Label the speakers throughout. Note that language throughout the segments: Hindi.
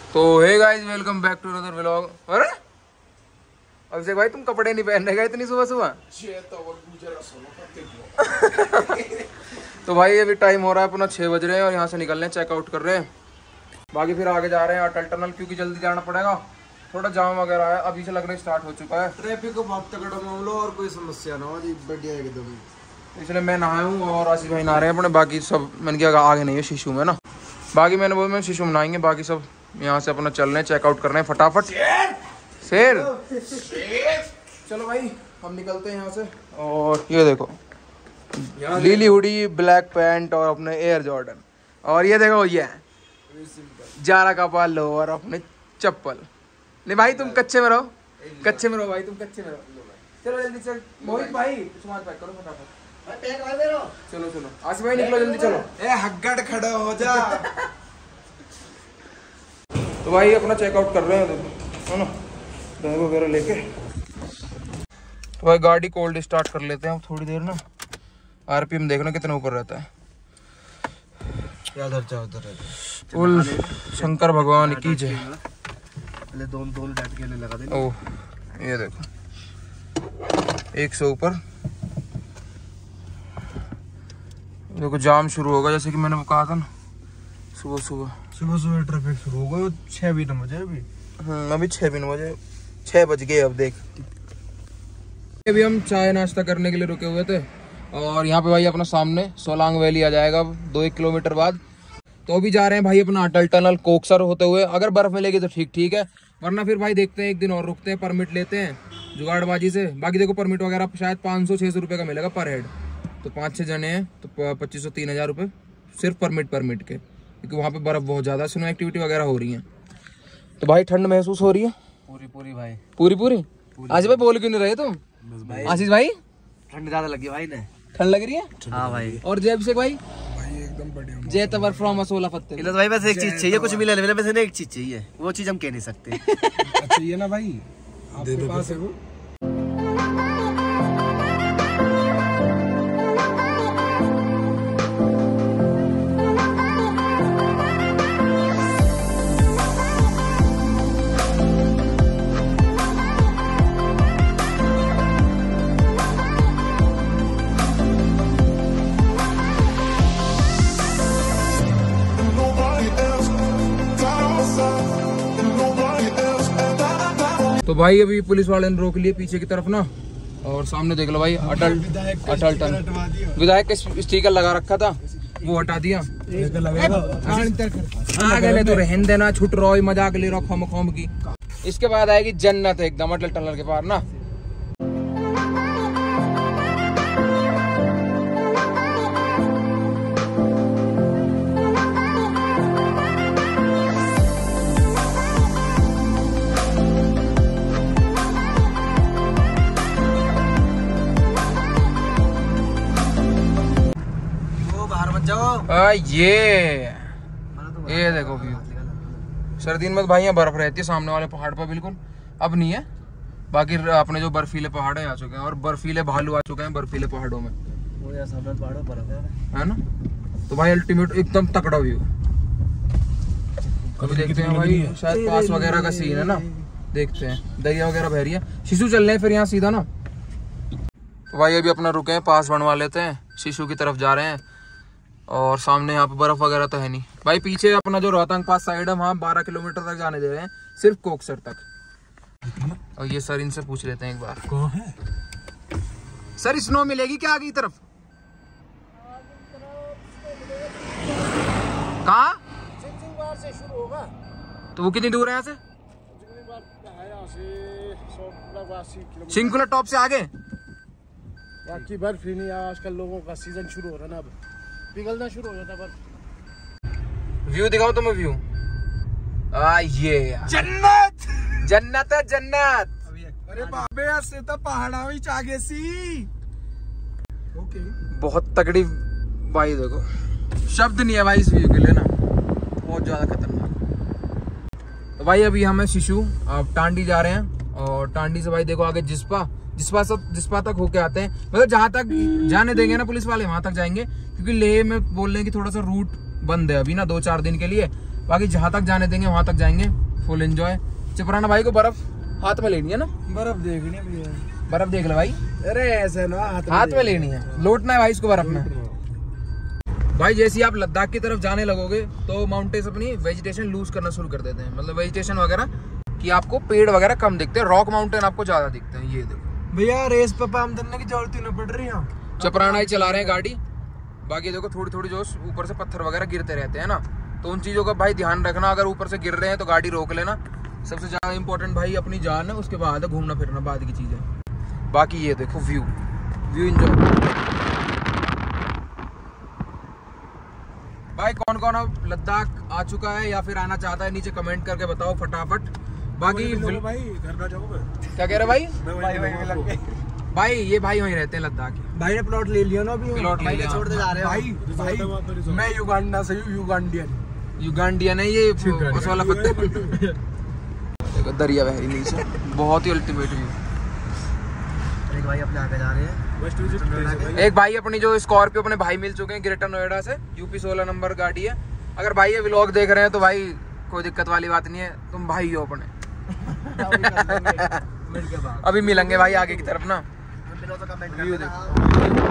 Speaker 1: तो hey guys, welcome back to another vlog. अरे अभिषेक भाई, तुम कपड़े नहीं पहनने गए इतनी सुबह सुबह? तो भाई अभी टाइम हो रहा है अपना 6 बज रहे हैं और यहाँ से निकल रहे हैं, चेकआउट कर रहे हैं। बाकी फिर आगे जा रहे हैं अटल टनल, क्योंकि जल्दी जाना पड़ेगा, थोड़ा जाम वगैरह है, अभी से लगना स्टार्ट हो चुका है।
Speaker 2: ट्रैफिक को बहुत तगड़ा मामला और कोई समस्या ना हो जी, बढ़िया एकदम।
Speaker 1: इसलिए मैं नहाया हूँ और आसिफ भाई नहा रहे हैं अपने। बाकी सब मैंने कहा आगे नहीं है शिशु में ना, बाकी मैंने बोला मैं शिशु में नहाएंगे, बाकी सब यहाँ से अपना चल रहे हैं, चेकआउट कर रहे हैं फटाफट। शेर चलो भाई हम निकलते हैं यहाँ से। और ये देखो लीली हुडी, ब्लैक पैंट और अपने एयर जॉर्डन, और ये देखो ये जारा का पाल लो और अपने चप्पल। नहीं भाई तुम कच्चे में रहो, कच्चे में रहो भाई, तुम कच्चे में रहो। चलो जल्दी चल मोहित भाई, सामान पैक करो फटाफट। चलो चलो आसिफ भाई निकलो जल्दी, चलो
Speaker 2: ए हग्गड़ खड़ा हो जा।
Speaker 1: तो भाई अपना चेकआउट कर रहे हैं, देखो है ना, बैग वगैरह लेके। तो भाई गाड़ी कोल्ड स्टार्ट कर लेते हैं थोड़ी देर ना। आरपीएम देखना कितना ऊपर रहता है। बोल शंकर भगवान की जय।
Speaker 2: दोन बैठ के लगा दे।
Speaker 1: ओह ये देखो 100 ऊपर। देखो जाम शुरू होगा, जैसे कि मैंने कहा था ना, सुबह सुबह
Speaker 2: ट्रैफिक शुरू हो गया। 6 भी न बजे अभी।
Speaker 1: अभी 6 भी न बजे, 6 बज गए। अब देख अभी हम चाय नाश्ता करने के लिए रुके हुए थे, और यहाँ पे भाई अपना सामने सोलांग वैली आ जाएगा 2-1 किलोमीटर बाद। तो अभी जा रहे हैं भाई अपना अटल टनल कोकसर होते हुए। अगर बर्फ मिलेगी तो ठीक है, वरना फिर भाई देखते हैं, एक दिन और रुकते हैं, परमिट लेते हैं जुगाड़बाजी से। बाकी देखो परमिट वगैरह शायद 500-600 रुपये का मिलेगा पर हेड। तो 5-6 जने हैं तो 2500-3000 रुपये सिर्फ परमिट के, क्योंकि वहाँ पे बर्फ बहुत ज़्यादा, स्नो एक्टिविटी वगैरह हो रही है। तो भाई ठंड महसूस हो रही है
Speaker 2: पूरी भाई,
Speaker 1: पूरी। आशीष भाई बोल क्यों नहीं रहे तुम? आशीष भाई
Speaker 2: ठंड ज्यादा लगी भाई ने।
Speaker 1: ठंड लग रही है?
Speaker 2: हाँ भाई।
Speaker 1: और जय अभिषेक भाई एकदम बढ़िया। जय तवर फ्रॉम असोला पत्ते।
Speaker 2: इधर भाई बस एक चीज चाहिए, कुछ मिले ना वैसे ना, एक चीज चाहिए, वो चीज हम कह नहीं सकते।
Speaker 1: चाहिए ना भाई, आपके पास है वो। तो भाई अभी पुलिस वाले ने रोक लिए पीछे की तरफ ना, और सामने देख लो भाई अटल टनल। विधायक का स्टिकर लगा रखा था, वो हटा दिया। आगे तो रहन देना, छुट रहो, मजाक ले रहो खोम की। इसके बाद आएगी जन्नत एकदम अटल टनल के पार ना। ये देखो व्यू। सर्दियों में तो भाई यहाँ बर्फ रहती है सामने वाले पहाड़ पर, बिल्कुल अब नहीं है। बाकी अपने जो बर्फीले पहाड़ आ चुके हैं, और बर्फीले भालू आ चुके हैं बर्फीले पहाड़ों में,
Speaker 2: वो यार सामने पहाड़ों पर
Speaker 1: है ना। तो भाई अल्टीमेट एकदम तकड़ा व्यू। अभी देखते हैं भाई, शायद पास वगैरह का सीन है ना, देखते हैं। दरिया वगैरह बह रही है, शिशु चल रहे हैं फिर यहाँ सीधा ना। तो भाई अभी अपना रुके हैं, पास बनवा लेते हैं, शिशु की तरफ जा रहे हैं। और सामने यहाँ पे बर्फ वगैरह तो है नहीं भाई। पीछे अपना जो रोहतांग पास साइड है, वहाँ 12 किलोमीटर तक जाने दे रहे हैं, सिर्फ कोकसर तक। और ये सर इनसे पूछ लेते हैं एक बार, कौन है सर, स्नो मिलेगी क्या आगे की तरफ? कहाँ से शुरू होगा? तो वो कितनी दूर है यहाँ से? सिंकुलर टॉप से आगे।
Speaker 3: बाकी बर्फ ही नहीं, आजकल लोगों का सीजन शुरू हो रहा है ना, अब पिघलना शुरू हो जाता बर्फ।
Speaker 1: व्यू दिखाओ तुम्हें, व्यू ये जन्नत जन्नत है जन्नत।
Speaker 3: अरे बाबे ऐसे तो पहाड़ा भी आगे सी। ओके
Speaker 1: बहुत तगड़ी भाई, देखो शब्द नहीं है भाई इस व्यू के लिए ना, बहुत ज्यादा खतरनाक। तो भाई अभी हम शिशु अब टांडी जा रहे हैं, और टांडी से भाई देखो आगे जिस्पा तक होके आते हैं। मतलब जहाँ तक जाने देंगे ना पुलिस वाले, वहां तक जाएंगे, क्योंकि लेह में बोल रहे हैं कि थोड़ा सा रूट बंद है अभी ना 2-4 दिन के लिए। बाकी जहाँ तक जाने देंगे वहां तक जाएंगे, फुल एंजॉय। चपराना भाई को बर्फ हाथ में लेनी है ना,
Speaker 3: बर्फ देखनी है भैया।
Speaker 1: बर्फ देख ले भाई,
Speaker 3: अरे ऐसे ना
Speaker 1: हाथ में लेनी है, लोटना है भाई इसको बर्फ में। भाई जैसे ही आप लद्दाख की तरफ जाने लगोगे तो माउंटेन्स अपनी वेजिटेशन लूज करना शुरू कर देते हैं, मतलब वेजिटेशन वगैरह कि आपको पेड़ वगैरह कम दिखते हैं, रॉक माउंटेन आपको ज्यादा दिखते हैं। ये देखो
Speaker 3: भैया रेस पे पाम करने की जरूरत ही नहीं पड़ रही है।
Speaker 1: चपराना ही चला रहे हैं गाड़ी। बाकी देखो थोड़ी थोड़ी जो ऊपर से पत्थर वगैरह गिरते रहते हैं ना, तो उन चीज़ों का भाई ध्यान रखना। अगर ऊपर से गिर रहे हैं तो गाड़ी रोक लेना। सबसे ज़्यादा इंपॉर्टेंट भाई अपनी जान है, उसके बाद घूमना फिरना बाद की चीज़ है। बाकी ये देखो व्यू एंजॉय। भाई कौन कौन अब लद्दाख आ चुका है या फिर आना चाहता है, नीचे कमेंट करके बताओ फटाफट। बाकी
Speaker 3: भाई घर ना जाओ
Speaker 1: क्या कह रहे भाई? भाई ये भाई वहीं रहते हैं लद्दाख के।
Speaker 3: भाई ने प्लॉट ले लिया ना अभी,
Speaker 1: प्लॉट ले लिया
Speaker 2: छोड़ते जा रहे
Speaker 3: भाई भाई मैं युगांडा से हूँ,
Speaker 1: युगांडियन है ये, उस वाला पत्ते। देखो दरिया बह रही नीचे, बहुत ही अल्टीमेट व्यू।
Speaker 2: एक भाई अपने आगे जा रहे हैं।
Speaker 1: एक भाई अपनी जो स्कॉर्पियो अपने भाई मिल चुके हैं ग्रेटर नोएडा से, यूपी 16 नंबर गाड़ी है। अगर भाई ये व्लॉग देख रहे हैं तो भाई कोई दिक्कत वाली बात नहीं है, तुम भाई हो अपने। अभी मिलेंगे भाई आगे की तरफ ना। व्यू देखो।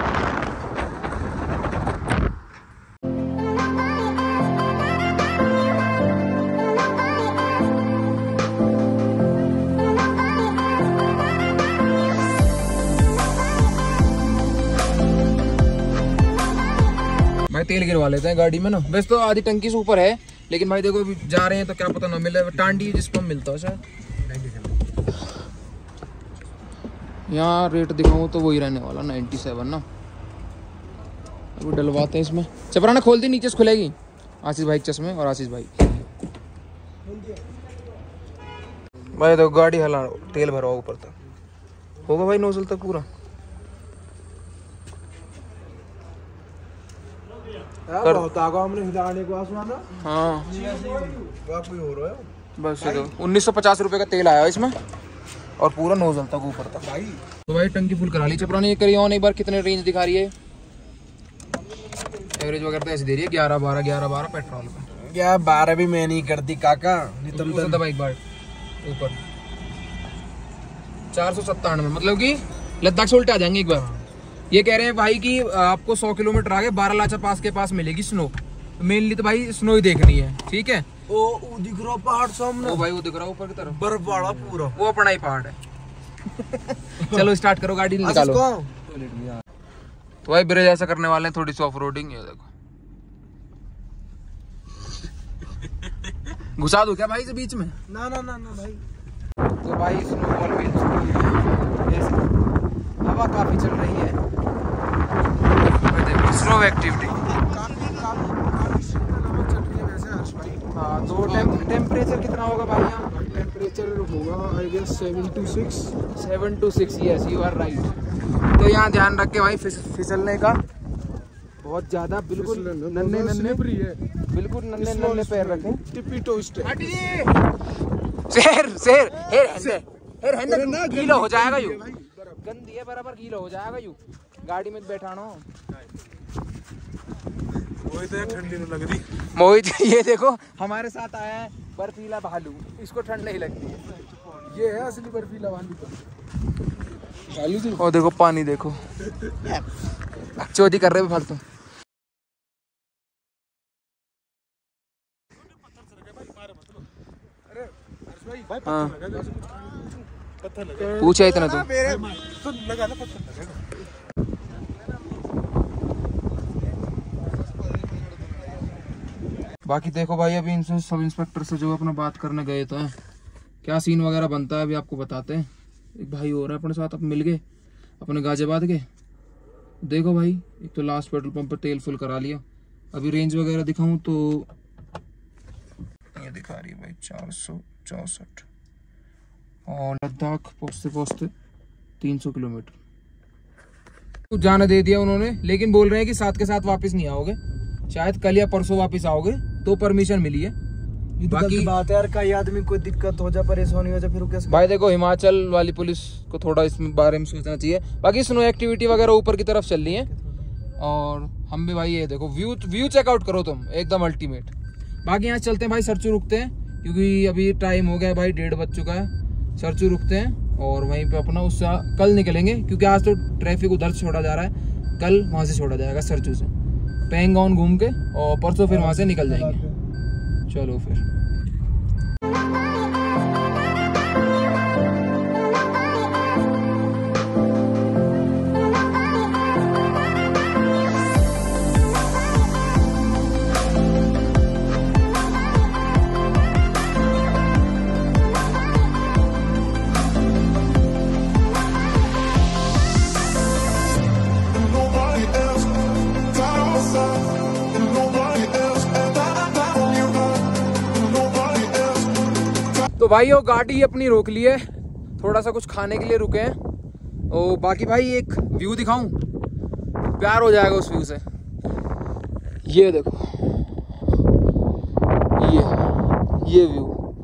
Speaker 1: भाई तेल गिरवा लेते हैं गाड़ी में ना, वैसे तो आधी टंकी से ऊपर है, लेकिन भाई देखो अभी जा रहे हैं तो क्या पता ना मिले। टांडी जिस पर मिलता है शायद, यहाँ रेट दिखाऊं तो वही रहने वाला 97 ना। अभी डलवाते हैं इसमें। चपराना खोल दी, नीचे से खुलेगी। आशीष भाई के चश्मे और आशीष भाई। भाई देखो गाड़ी हला, तेल भरवा ऊपर तक होगा भाई, नोजल तक पूरा।
Speaker 3: हमने हिलाने को आसमान ना।
Speaker 1: हाँ
Speaker 3: कोई हो रहा है
Speaker 1: बस ये देखो 1950 रुपये का तेल आया इसमें और पूरा नोजल तक ऊपर तक।
Speaker 3: भाई
Speaker 1: तो भाई टंकी फुल करा ली चपराने। ये करिए ऑन एक बार कितने रेंज दिखा रही है। एवरेज वगैरह तो ऐसे दे रही है 11-12 पेट्रोल पे।
Speaker 3: क्या 12 भी मैं नहीं करती काका।
Speaker 1: दबा एक बार ऊपर 497, मतलब कि लद्दाख से उल्टे आ जाएंगे एक बार। ये कह रहे हैं भाई कि आपको 100 किलोमीटर आगे बारालाचा पास के पास मिलेगी स्नो। मेनली तो भाई स्नो ही देखनी है, ठीक है।
Speaker 3: ओ दिख रहा पहाड़ सामने।
Speaker 1: ओ भाई वो दिख रहा ऊपर की तरफ,
Speaker 3: बर्फ वाला पूरा,
Speaker 1: वो अपना ही पहाड़ है। चलो स्टार्ट करो, गाड़ी निकालो। तो भाई ब्रिज ऐसा करने वाले हैं, थोड़ी सी ऑफ रोडिंग। ये देखो घुसा दूं क्या भाई से बीच में?
Speaker 3: ना ना ना ना भाई।
Speaker 1: तो भाई स्नोफॉल मिल चुकी है, हवा काफी चल रही है। देखो स्नो एक्टिविटी। हाँ तो टेम्परेचर कितना होगा भाई यहाँ?
Speaker 3: टेम्परेचर होगा I guess 7 to 6।
Speaker 1: Yes you are right. तो यहाँ ध्यान रख के भाई फिसलने का बहुत ज्यादा, बिल्कुल नन्हे बिल्कुल नन्हे पैर रखें।
Speaker 3: टिपी टोस्ट
Speaker 1: शेर गीला हो जाएगा यू, गंदी है बराबर, गीला हो जाएगा यू। गाड़ी में बैठाना हो
Speaker 3: ठंडी नहीं लग रही।
Speaker 1: मोहित ये देखो हमारे साथ आया है बर्फीला भालू, इसको ठंड नहीं लगती है।
Speaker 3: ये है असली बर्फीला भालू।
Speaker 1: और देखो पानी देखो, चोरी कर रहे फालतू। हाँ पूछा इतना तो
Speaker 3: लगा ना पत्थर लगेगा।
Speaker 1: बाकी देखो भाई अभी इनसे सब इंस्पेक्टर से जो अपना बात करने गए तो क्या सीन वगैरह बनता है अभी आपको बताते हैं। एक भाई हो रहा है अपने साथ, अब मिल गए अपने गाजियाबाद के। देखो भाई एक तो लास्ट पेट्रोल पंप पर तेल फुल करा लिया। अभी रेंज वगैरह दिखाऊं तो ये दिखा रही है भाई 464 और लद्दाख पहुँचते 300 किलोमीटर जाने दे दिया उन्होंने, लेकिन बोल रहे हैं कि साथ के साथ वापस नहीं आओगे, शायद कल या परसों वापस आओगे तो परमिशन मिली है।
Speaker 3: बाकी बात है यार, कई आदमी कोई दिक्कत हो जाए, परेशानी हो जाए, फिर कैसे?
Speaker 1: भाई देखो हिमाचल वाली पुलिस को थोड़ा इस बारे में सोचना चाहिए। बाकी स्नो एक्टिविटी वगैरह ऊपर की तरफ चल रही है और हम भी भाई ये देखो व्यू चेकआउट करो तुम, एकदम अल्टीमेट। बाकी यहाँ चलते हैं भाई, सरचू रुकते हैं क्योंकि अभी टाइम हो गया भाई, 1:30 बज चुका है। सरचू रुकते हैं और वहीं पे अपना उससे कल निकलेंगे क्योंकि आज तो ट्रैफिक उधर से छोड़ा जा रहा है, कल वहाँ से छोड़ा जाएगा सरचू से, पैंगोंग घूम के, और परसों फिर वहाँ से निकल जाएंगे। चलो फिर। तो भाई वो गाड़ी अपनी रोक ली है, थोड़ा सा कुछ खाने के लिए रुके हैं। और बाकी भाई एक व्यू दिखाऊं, प्यार हो जाएगा उस व्यू से। ये देखो, ये व्यू,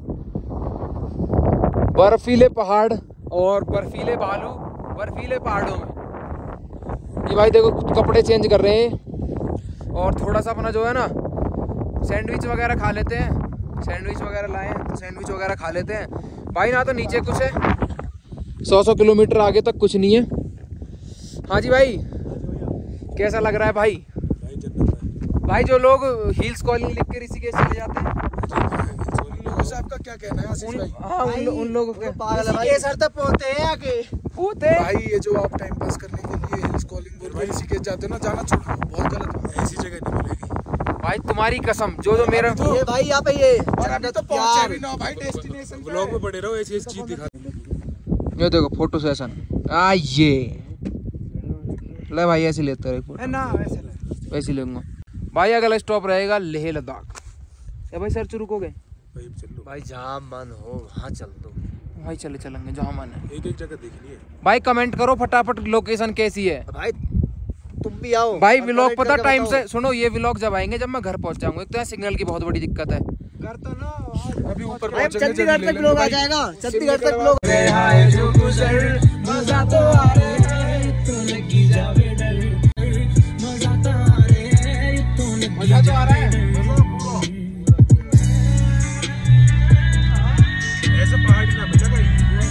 Speaker 1: बर्फीले पहाड़ और बर्फीले बालू, बर्फीले पहाड़ों में। ये भाई देखो कपड़े चेंज कर रहे हैं और थोड़ा सा अपना जो है ना सैंडविच वगैरह खा लेते हैं, सैंडविच वगैरह लाए हैं तो सैंडविच वगैरह खा लेते हैं भाई। ना तो नीचे कुछ है, 100 किलोमीटर आगे तक कुछ नहीं है। हाँ जी भाई, कैसा लग रहा है भाई? भाई जो लोग हिल्स कॉलिंग लिख के ऋषिकेश चले जाते हैं,
Speaker 3: आपका क्या कहना है आशीष भाई?
Speaker 1: हाँ उन लोगों के
Speaker 3: पोते भाई, ये जो आप टाइम पास करने के लिए हिल्स कॉलिंग बोल रहे ऋषिकेश जाते हो ना, जाना छोड़ो, बहुत गलत बात है, ऐसी जगह नहीं मिलेगी
Speaker 1: भाई। तुम्हारी कसम, जो मेरा
Speaker 2: ये भाई यहाँ पे ये
Speaker 3: तो पहुंचे भी ना भाई डेस्टिनेशन पे,
Speaker 4: ब्लॉग में बने रहो, ऐसी चीज दिखा।
Speaker 1: ये देखो फोटो सेशन, ये ले भाई, ऐसे लेते रहे
Speaker 3: ना,
Speaker 1: वैसे लेंगे भाई। अगला स्टॉप रहेगा लेह लद्दाख। या भाई सर रुकोगे?
Speaker 2: भाई जहाँ मन हो वहाँ चल दो
Speaker 1: भाई, चलेंगे जहाँ मन है।
Speaker 4: एक जगह देखनी है
Speaker 1: भाई कमेंट करो फटाफट, लोकेशन कैसी है
Speaker 2: भाई, तुम भी आओ
Speaker 1: भाई। व्लॉग पता टाइम से सुनो, ये व्लॉग जब आएंगे जब मैं घर पहुंच जाऊंगा। एक तो सिग्नल की बहुत बड़ी दिक्कत है।
Speaker 3: कर तो ना,
Speaker 4: अभी ऊपर
Speaker 2: भाई, चंडीगढ़ तक लोग आ जाएगा, चंडीगढ़ तक लोग।
Speaker 3: मजा तो आ रहा है,
Speaker 4: ऐसे पहाड़ी ना मिले भाई।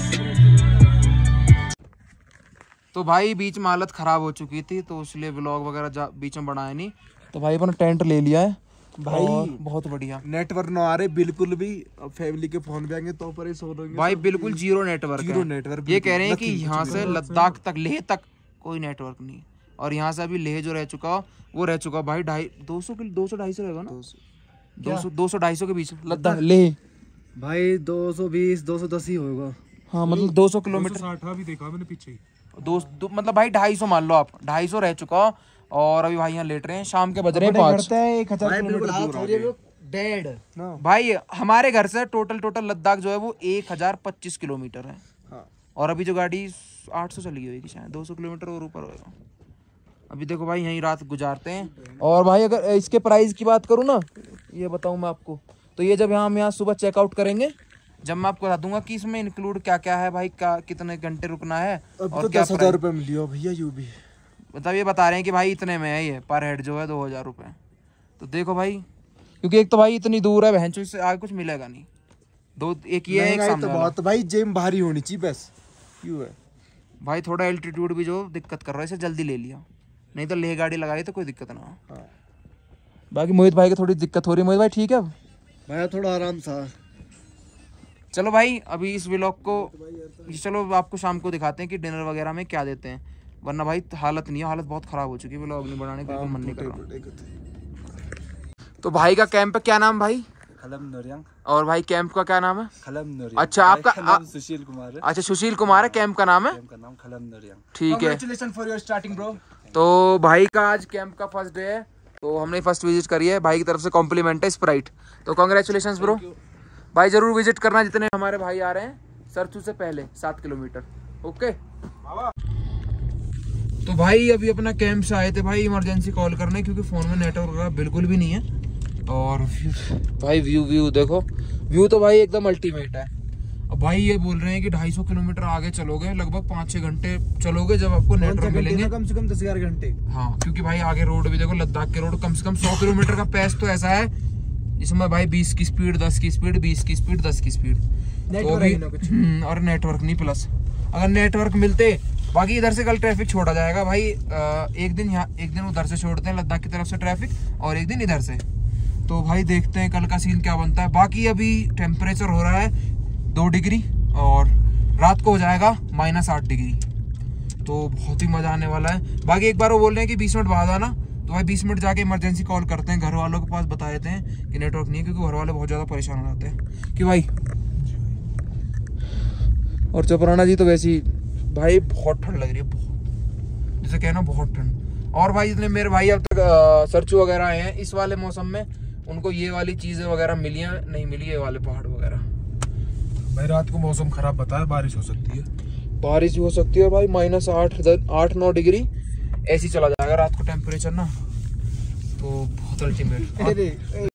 Speaker 1: तो भाई बीच में हालत खराब हो चुकी थी तो इसलिए व्लॉग वगैरह बीच में बनाया नहीं। तो भाई अपना टेंट ले लिया है भाई, बहुत बढ़िया।
Speaker 3: नेटवर्क ना आ रहे बिल्कुल भी, अब फैमिली के फोन पे आएंगे तो पर सो रहेंगे
Speaker 1: भाई बिल्कुल जीरो नेटवर्क। ये कह रहे हैं कि यहाँ से लद्दाख तक, लेह तक कोई नेटवर्क नहीं। और यहाँ से अभी लेह जो रह चुका वो रह चुका भाई 200-250 रहेगा ना, 200-250 के बीच लद्दाख लेह
Speaker 2: भाई 220-210 ही होगा।
Speaker 1: हाँ मतलब 200 किलोमीटर
Speaker 4: 260 भी देखा मैंने पीछे ही।
Speaker 1: मतलब भाई 250 मान लो आप, 250 रह चुका। और अभी भाई यहाँ लेट रहे हैं, शाम के बज रहे हैं 5।
Speaker 3: 1000 किलोमीटर दूर
Speaker 2: डेड
Speaker 1: भाई हमारे घर से टोटल लद्दाख जो है वो 1025 किलोमीटर है।
Speaker 3: हाँ।
Speaker 1: और अभी जो गाड़ी 800 चली होगी शायद, 200 किलोमीटर और ऊपर होगा। अभी देखो भाई यहीं रात गुजारते हैं। और भाई अगर इसके प्राइस की बात करूँ ना, ये बताऊँ मैं आपको, तो ये जब हम यहाँ सुबह चेकआउट करेंगे, जब मैं आपको बता दूंगा कि इसमें इंक्लूड क्या क्या है भाई, क्या कितने घंटे रुकना है और क्या
Speaker 3: 10,000 रुपए में लियो भैया। यू भी
Speaker 1: मतलब ये बता रहे हैं कि भाई इतने में है, ये पर हेड जो है 2000 रुपये। तो देखो भाई, क्योंकि एक तो भाई इतनी दूर है बहनचोद, इससे आगे कुछ मिलेगा नहीं। एक ये है, एक सामने वाला।
Speaker 3: तो भाई जेम भारी होनी चाहिए बस, क्यों है
Speaker 1: भाई थोड़ा एल्टीट्यूड भी जो दिक्कत कर रहा है, इसे जल्दी ले लिया, नहीं तो लेह गाड़ी लगाई तो कोई दिक्कत ना हो। बाकी मोहित भाई की थोड़ी दिक्कत हो रही है। मोहित भाई ठीक है अब?
Speaker 2: मैं थोड़ा आराम था।
Speaker 1: चलो भाई अभी इस व्लॉग को, चलो आपको शाम को दिखाते हैं कि डिनर वगैरह में क्या देते हैं, वरना भाई हालत नहीं है, हालत बहुत खराब हो चुकी है, व्लॉग नहीं बनाने का मन नहीं कर रहा। तो भाई का कैंप क्या नाम भाई?
Speaker 4: खलम नोरियांग।
Speaker 1: और भाई कैंप का क्या नाम है?
Speaker 4: खलम नोरियांग।
Speaker 1: अच्छा आपका
Speaker 4: सुशील कुमार है।
Speaker 1: अच्छा सुशील कुमार है कैंप का नाम है?
Speaker 4: कैंप का नाम खलम नोरियांग।
Speaker 1: ठीक है,
Speaker 3: congratulation for your starting bro.
Speaker 1: तो भाई का आज कैंप का फर्स्ट डे है, तो हमने फर्स्ट विजिट करी है, भाई की तरफ से कॉम्प्लीमेंट है स्प्राइट। तो कांग्रेचुलेशंस ब्रो, भाई जरूर विजिट करना जितने हमारे भाई आ रहे हैं सरचू से पहले 7 किलोमीटर। ओके तो भाई अभी अपना कैंप से आए थे भाई इमरजेंसी कॉल करने, क्योंकि फोन में नेटवर्क वगैरह बिल्कुल भी नहीं है। और भाई व्यू देखो, व्यू तो भाई एकदम अल्टीमेट है। अब भाई ये बोल रहे हैं कि 250 किलोमीटर आगे चलोगे, लगभग 5-6 घंटे चलोगे, जब आपको नेटवर्क मिलेंगे
Speaker 3: कम से कम 10-11 घंटे।
Speaker 1: हाँ क्योंकि भाई आगे रोड भी देखो, लद्दाख के रोड कम से कम 100 किलोमीटर का पैच तो ऐसा है इसमें भाई 20 की स्पीड, 10 की स्पीड, 20 की स्पीड, 10 की स्पीड, तो भी और नेटवर्क नहीं प्लस। अगर नेटवर्क मिलते, बाकी इधर से कल ट्रैफिक छोड़ा जाएगा भाई, एक दिन यहाँ एक दिन उधर से छोड़ते हैं लद्दाख की तरफ से ट्रैफिक, और एक दिन इधर से। तो भाई देखते हैं कल का सीन क्या बनता है। बाकी अभी टेम्परेचर हो रहा है 2 डिग्री और रात को हो जाएगा -8 डिग्री, तो बहुत ही मजा आने वाला है। बाकी एक बार वो बोल रहे हैं कि 20 मिनट बाद आना, तो भाई 20 मिनट जाके इमरजेंसी कॉल करते हैं, घर वालों के पास बता देते हैं कि नेटवर्क नहीं है, क्योंकि घर वाले बहुत ज़्यादा परेशान हो जाते हैं कि भाई। और चपराना जी तो वैसे ही भाई बहुत ठंड लग रही है, बहुत, जैसे कहना बहुत ठंड। और भाई जितने मेरे भाई अब तक सरचू वगैरह आए हैं इस वाले मौसम में, उनको ये वाली चीज़ें वगैरह मिली हैं, नहीं मिली ये वाले पहाड़ वगैरह।
Speaker 3: भाई रात को मौसम खराब बताया, बारिश हो सकती है।
Speaker 1: बारिश भी हो सकती है भाई, -8-9 डिग्री ऐसी चला जाएगा रात को टेम्परेचर ना, तो बहुत अल्टीमेट।